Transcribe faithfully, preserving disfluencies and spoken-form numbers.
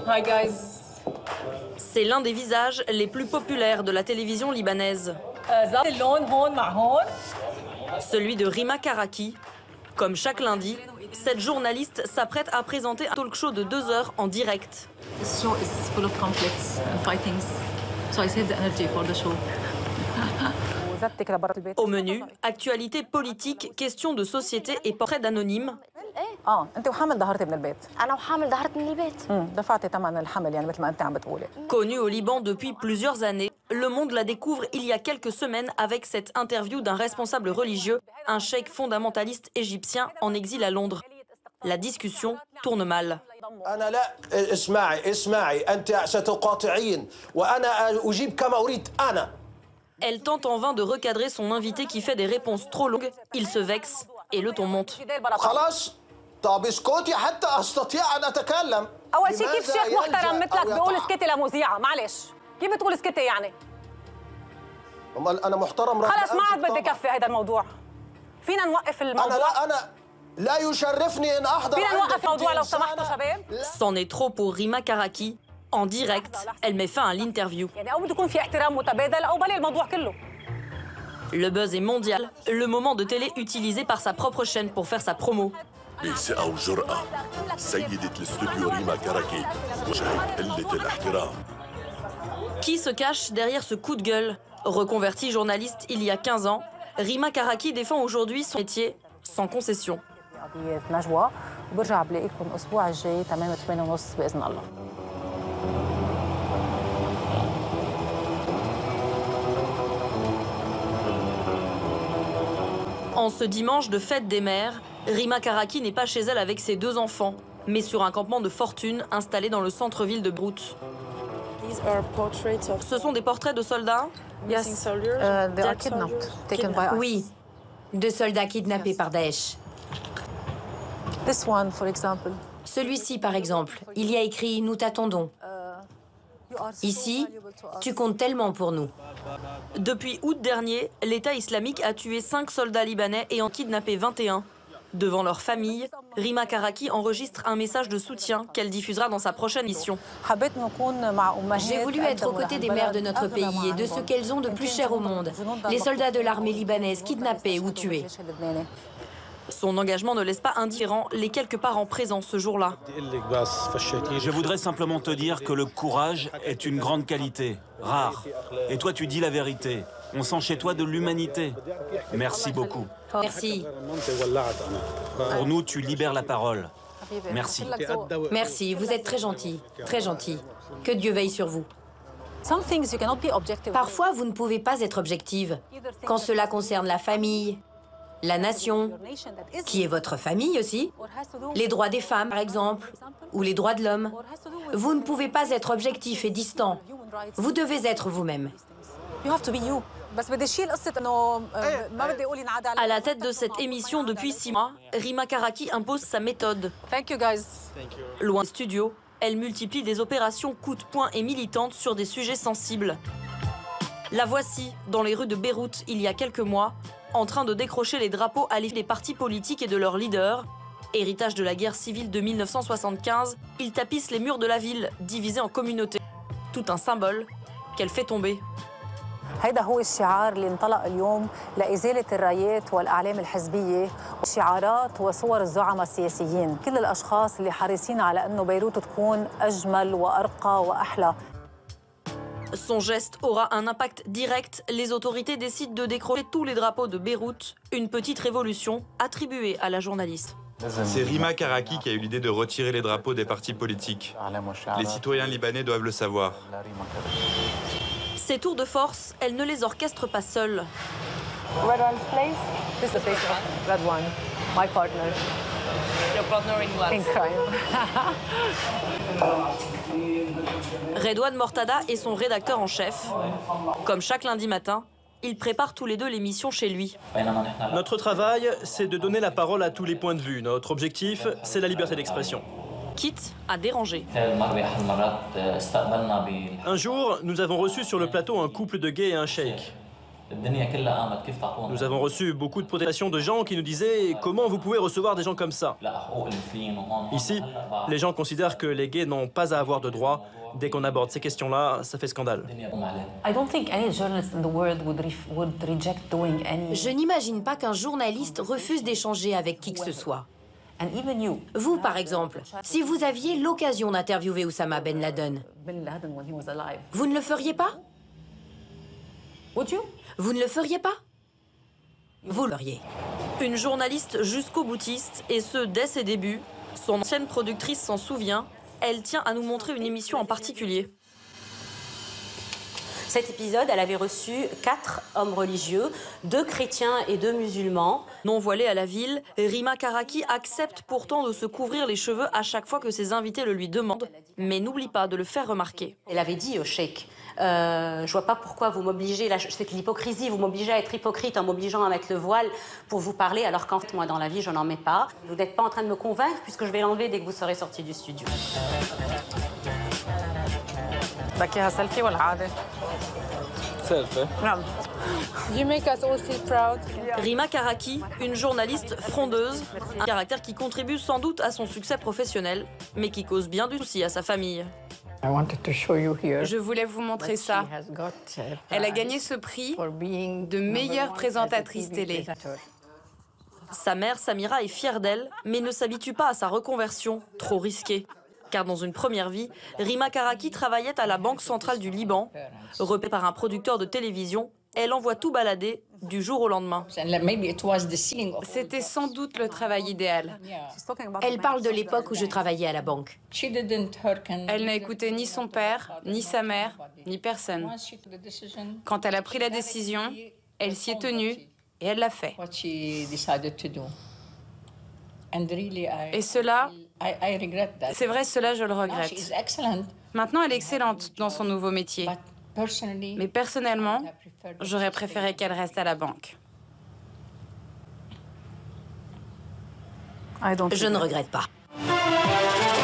Hi guys. C'est l'un des visages les plus populaires de la télévision libanaise. Celui de Rima Karaki. Comme chaque lundi, cette journaliste s'apprête à présenter un talk show de deux heures en direct. This show is full of conflicts and fightings, so I save the energy for the show. Au menu, actualité politique, questions de société et portraits d'anonymes. Connu au Liban depuis plusieurs années, Le Monde la découvre il y a quelques semaines avec cette interview d'un responsable religieux, un cheikh fondamentaliste égyptien en exil à Londres. La discussion tourne mal. Elle tente en vain de recadrer son invité qui fait des réponses trop longues. Il se vexe et le ton monte. C'en est trop pour Rima Karaki. En direct, elle met fin à l'interview. Le buzz est mondial, le moment de télé utilisé par sa propre chaîne pour faire sa promo. Qui se cache derrière ce coup de gueule? Reconvertie journaliste il y a quinze ans, Rima Karaki défend aujourd'hui son métier sans concession. En ce dimanche de fête des mères, Rima Karaki n'est pas chez elle avec ses deux enfants, mais sur un campement de fortune installé dans le centre-ville de Beyrouth. Ce sont des portraits de soldats? Yes. Uh, they are kidnapped, taken by us. Oui, de soldats kidnappés par Daesh. This one, for example. Celui-ci, par exemple, il y a écrit « Nous t'attendons ». Ici, tu comptes tellement pour nous. Depuis août dernier, l'État islamique a tué cinq soldats libanais et en kidnappé vingt et un. Devant leur famille, Rima Karaki enregistre un message de soutien qu'elle diffusera dans sa prochaine mission. J'ai voulu être aux côtés des mères de notre pays et de ce qu'elles ont de plus cher au monde, les soldats de l'armée libanaise kidnappés ou tués. Son engagement ne laisse pas indifférent les quelques parents présents ce jour-là. Je voudrais simplement te dire que le courage est une grande qualité, rare. Et toi, tu dis la vérité. On sent chez toi de l'humanité. Merci beaucoup. Merci. Pour nous, tu libères la parole. Merci. Merci, vous êtes très gentil, très gentil. Que Dieu veille sur vous. Parfois, vous ne pouvez pas être objective. Quand cela concerne la famille, la nation, qui est votre famille aussi, les droits des femmes, par exemple, ou les droits de l'homme. Vous ne pouvez pas être objectif et distant. Vous devez être vous-même. À la tête de cette émission depuis six mois, Rima Karaki impose sa méthode. Loin des studios, elle multiplie des opérations coup de poing et militantes sur des sujets sensibles. La voici, dans les rues de Beyrouth, il y a quelques mois, en train de décrocher les drapeaux à l'effet des partis politiques et de leurs leaders. Héritage de la guerre civile de mille neuf cent soixante-quinze, ils tapissent les murs de la ville, divisés en communautés. Tout un symbole qu'elle fait tomber. هيدا هو الشعار اللي انطلق اليوم لإزالة الرايات والأعلام الحزبية والشعارات وصور الزعماء السياسيين، كل الأشخاص اللي حريصين على إنه بيروت تكون أجمل وأرقى وأحلى. Son geste aura un impact direct. Les autorités décident de décrocher tous les drapeaux de Beyrouth. Une petite révolution attribuée à la journaliste. C'est Rima Karaki qui a eu l'idée de retirer les drapeaux des partis politiques. Les citoyens libanais doivent le savoir. Ces tours de force, elle ne les orchestre pas seule. Red one's place. This is the place. Red one. My partner. Your partner in what? In crime. Redouane Mortada est son rédacteur en chef. Comme chaque lundi matin, ils préparent tous les deux l'émission chez lui. Notre travail, c'est de donner la parole à tous les points de vue. Notre objectif, c'est la liberté d'expression. Quitte à déranger. Un jour, nous avons reçu sur le plateau un couple de gays et un cheikh. Nous avons reçu beaucoup de protestations de gens qui nous disaient « Comment vous pouvez recevoir des gens comme ça ?» Ici, les gens considèrent que les gays n'ont pas à avoir de droits. Dès qu'on aborde ces questions-là, ça fait scandale. Je n'imagine pas qu'un journaliste refuse d'échanger avec qui que ce soit. Vous, par exemple, si vous aviez l'occasion d'interviewer Oussama Ben Laden, vous ne le feriez pas? Vous ne le feriez pas? Vous le feriez. Une journaliste jusqu'au boutiste, et ce, dès ses débuts. Son ancienne productrice s'en souvient. Elle tient à nous montrer une émission en particulier. Cet épisode, elle avait reçu quatre hommes religieux, deux chrétiens et deux musulmans. Non voilée à la ville, Rima Karaki accepte pourtant de se couvrir les cheveux à chaque fois que ses invités le lui demandent, mais n'oublie pas de le faire remarquer. Elle avait dit au cheikh, euh, je vois pas pourquoi vous m'obligez, c'est l'hypocrisie, vous m'obligez à être hypocrite en m'obligeant à mettre le voile pour vous parler, alors qu'en fait, moi, dans la vie, je n'en mets pas. Vous n'êtes pas en train de me convaincre, puisque je vais l'enlever dès que vous serez sorti du studio. بدك سيلفي ولا عادي؟ Selfie. نعم. You make us all feel proud. Rima Karaki, une journaliste frondeuse, un caractère qui contribue sans doute à son succès professionnel, mais qui cause bien du souci à sa famille. Je voulais vous montrer ça. Elle a gagné ce prix de meilleure présentatrice télé. Sa mère, Samira, est fière d'elle, mais ne s'habitue pas à sa reconversion, trop risquée. Car dans une première vie, Rima Karaki travaillait à la Banque centrale du Liban. Repérée par un producteur de télévision, elle envoie tout balader du jour au lendemain. C'était sans doute le travail idéal. Elle parle de l'époque où je travaillais à la banque. Elle n'a écouté ni son père, ni sa mère, ni personne. Quand elle a pris la décision, elle s'y est tenue et elle l'a fait. Et cela, c'est vrai, cela je le regrette. Maintenant, elle est excellente dans son nouveau métier. Mais personnellement, j'aurais préféré qu'elle reste à la banque. Je ne regrette pas.